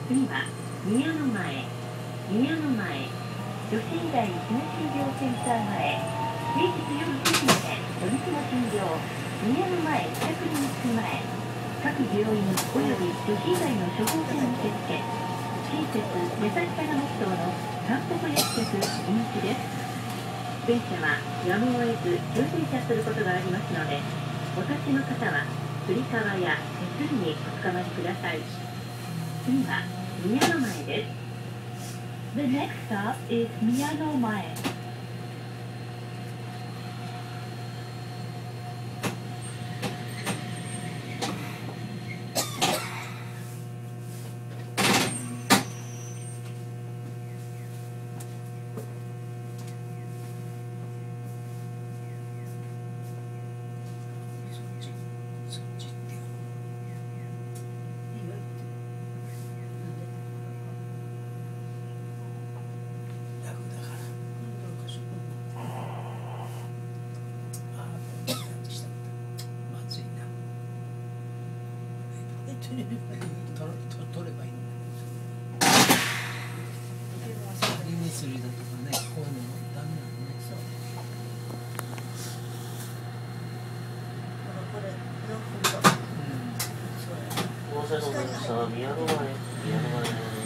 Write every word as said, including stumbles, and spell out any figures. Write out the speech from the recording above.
次は宮の前、宮の前、女子医大東医療センター前、平日夜くじまで土日の診療、宮の前自宅に着く前、各病院および女子医大の処方箋受付、親切優しさがモットーの韓国薬局人気です。電車はやむを得ず急停車することがありますので、お立ちの方はつり革や手すりにおつかまりください。次は宮の前です。The next stop is 宮の前。 取ればいいのに目薬だとかね、こういうのもダメなのね。そうこれロックと、うん、そうや。大阪のさ、宮の前、宮の前。